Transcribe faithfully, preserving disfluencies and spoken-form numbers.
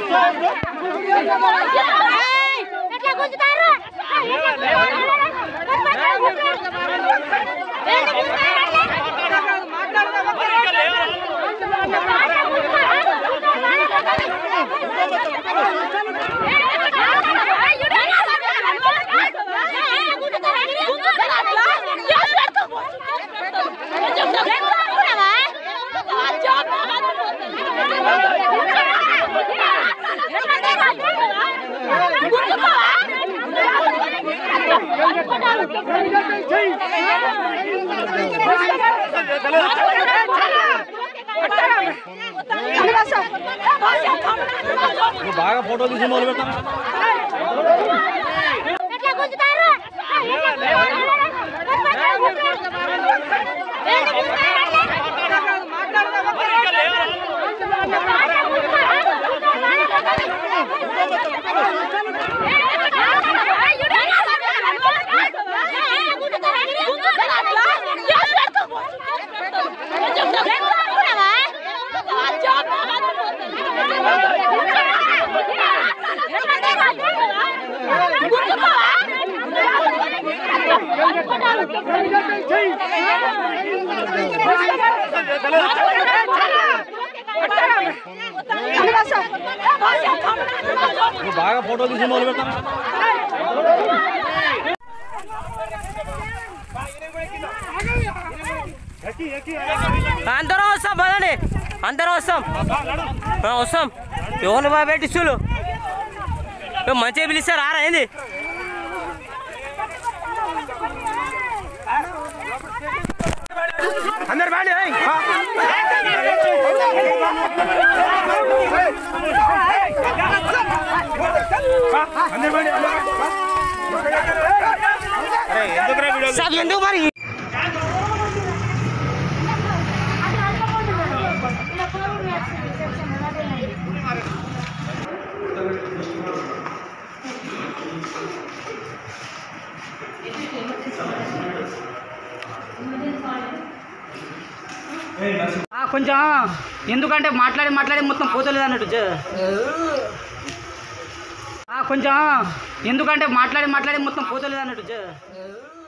బాగా ఫోటో తీసి మొదలు పెట్టాను బాగా ఫోటో తీసి మొదలు పెట్టాను అందరం వస్తాం పదండి అందరం వస్తాం వస్తాం ఎవరిని బాగా పెట్టిస్తులు మంచిగా పిలుస్తారు ఆరా ఏంది అందరు బాండి ఎందుకు మరి కొంచెం ఎందుకంటే మాట్లాడి మాట్లాడి మొత్తం పోతలేదు అన్నట్టు కొంచెం ఎందుకంటే మాట్లాడి మాట్లాడి మొత్తం పోతలేదు అన్నట్టు